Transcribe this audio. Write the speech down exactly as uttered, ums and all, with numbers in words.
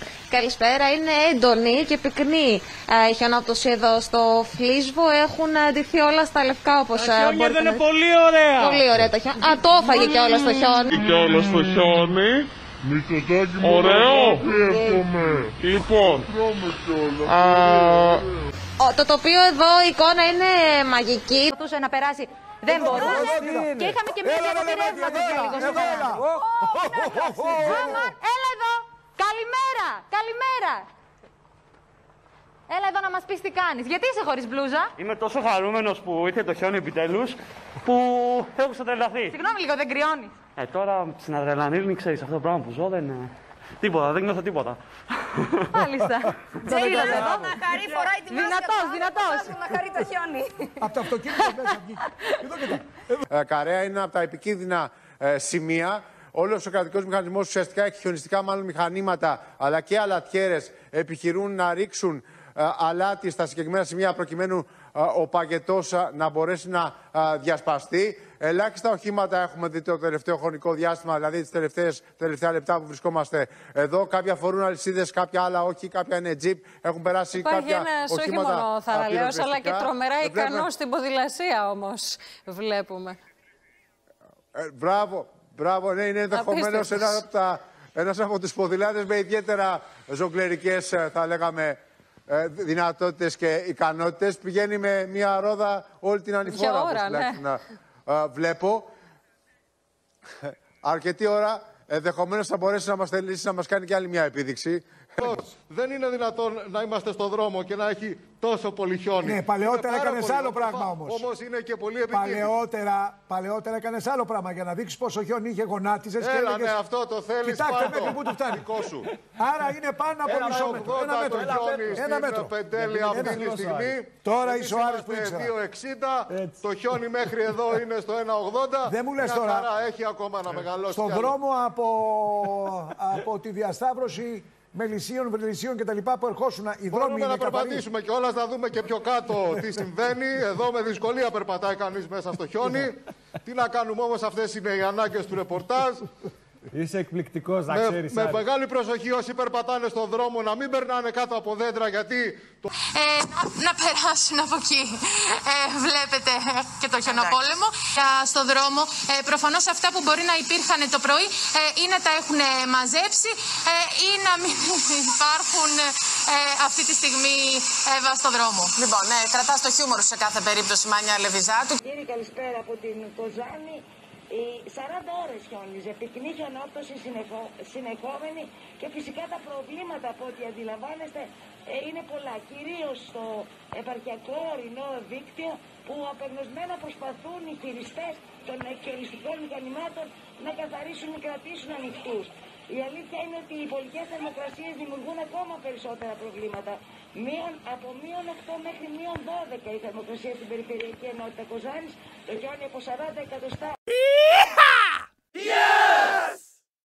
Καλησπέρα. Είναι έντονη και πυκνή η χιονόπτωση εδώ στο Φλίσβο. Έχουν αντιθεί όλα στα λευκά, όπως τα χιόνια μπορείτε δεν είναι να... πολύ ωραία. Πολύ ωραία τα χιόνια. Α, το έφαγε και όλα στο χιόνι. Και όλα στο χιόνι. Ωραίο. Λοιπόν, το τοπίο εδώ, η εικόνα είναι μαγική. Μπορούσε να περάσει. Δεν μπορούσε. Και είχαμε και μία διακοπή ρεύματος λίγο. Έλα εδώ. Καλημέρα. Καλημέρα. Έλα εδώ να μας πεις τι κάνεις. Γιατί είσαι χωρίς μπλούζα? Είμαι τόσο χαρούμενος που ήρθε το χιόνι επιτέλους, που έχω ξετρελαθεί. Συγγνώμη λίγο, δεν κρυώνεις? Ε, τώρα στην αδρεναλίνη, ξέρεις, αυτό το πράγμα που ζω δεν είναι... Τίποτα, δεν νιώθω τίποτα. Μάλιστα. Τζέι εδώ να χαρεί, φοράει τη μάσκα. Δυνατός, δυνατός. Να χαρεί το χιόνι. Από το αυτοκίνητο μέσα βγήκε. Καρέα είναι από τα επικίνδυνα ε, σημεία. Όλος ο κρατικός μηχανισμός ουσιαστικά έχει χιονιστικά μάλλον μηχανήματα, αλλά και αλατιέρες επιχειρούν να ρίξουν ε, αλάτι στα συγκεκριμένα σημεία προκειμένου ε, ο παγετός ε, να μπορέσει να ε, διασπαστεί. Ελάχιστα οχήματα έχουμε δει το τελευταίο χρονικό διάστημα, δηλαδή τις τελευταίες, τελευταία λεπτά που βρισκόμαστε εδώ. Κάποια φορούν αλυσίδες, κάποια άλλα όχι, κάποια είναι τζιπ. Έχουν περάσει Υπάρχει κάποια ένας οχήματα. όχι μόνο θαραλέος, αλλά και τρομερά ε, ικανός βλέπουμε... στην ποδηλασία όμως βλέπουμε. Ε, μπράβο, μπράβο, ναι, είναι ενδεχομένως ένας από, τα, ένας από τους ποδηλάτες με ιδιαίτερα ζογκλερικές, θα λέγαμε, δυνατότητες και ικανότητες. Πηγαίνει με μια ρόδα όλη την ανηφόρα, ώρα, όπως ναι. Uh, βλέπω. Αρκετή ώρα, ενδεχομένως θα μπορέσει να μας θελήσει να μας κάνει και άλλη μια επίδειξη. δεν είναι δυνατόν να είμαστε στο δρόμο και να έχει τόσο πολύ χιόνι. Ναι, παλαιότερα έκανες άλλο πράγμα όμως. Όμως είναι και πολύ επικίνδυνο. Παλαιότερα, παλαιότερα έκανες άλλο πράγμα για να δείξεις πόσο χιόνι είχε, γονάτιζες. Έλα, και έλεγες... ναι, αυτό το θέλεις. Κοιτάξτε μέχρι πού του φτάνει. Δικό σου. Άρα είναι πάνω από μισό μέτρο. Ένα μέτρο. Το χιόνι Ένα στην μέτρο. Πεντέλη αυτή τη στιγμή. Τώρα είσαι ο Άρης που ήξερα. δύο εξήντα. Το χιόνι μέχρι εδώ είναι στο ένα ογδόντα. Δεν μου λες τώρα. Έχει ακόμα να μεγαλώσει. Στον δρόμο από, από τη διασταύρωση Μελισσίων, Βρυλισσίων κτλ. Που ερχόσουν οι δρόμοι. Μπορούμε να περπατήσουμε κιόλας, να δούμε και πιο κάτω τι συμβαίνει. Εδώ με δυσκολία περπατάει κανείς μέσα στο χιόνι. Τι να κάνουμε όμως, αυτές είναι οι ανάγκες του ρεπορτάζ. Είσαι εκπληκτικός, να με, ξέρεις. Με μεγάλη προσοχή όσοι περπατάνε στον δρόμο να μην περνάνε κάτω από δέντρα, γιατί... Το... Ε, να, να περάσουν από εκεί. Ε, βλέπετε και το χιονοπόλεμο. Ε, στον δρόμο, ε, προφανώς αυτά που μπορεί να υπήρχαν το πρωί ε, ή να τα έχουν μαζέψει ε, ή να μην υπάρχουν ε, αυτή τη στιγμή ε, στον δρόμο. Λοιπόν, ναι, κρατάς το χιούμορ σε κάθε περίπτωση, Μάνια Λεβιζάτου. Κύριε, καλησπέρα από την Κοζάνη. Οι σαράντα ώρες χιόνιζε, πυκνή χιονόπτωση συνεχό, συνεχόμενη και φυσικά τα προβλήματα από ό,τι αντιλαμβάνεστε ε, είναι πολλά. Κυρίως στο επαρχιακό ορεινό δίκτυο που απεγνωσμένα προσπαθούν οι χειριστές των χιονιστικών μηχανημάτων να καθαρίσουν ή κρατήσουν ανοιχτούς. Η αλήθεια είναι ότι οι πολιτικές θερμοκρασίες δημιουργούν ακόμα περισσότερα προβλήματα. Μείον, από μείον οκτώ μέχρι μείον δώδεκα η θερμοκρασία στην περιφερειακή ενότητα Κοζάνης, το χιόνι από σαράντα εκατοστά.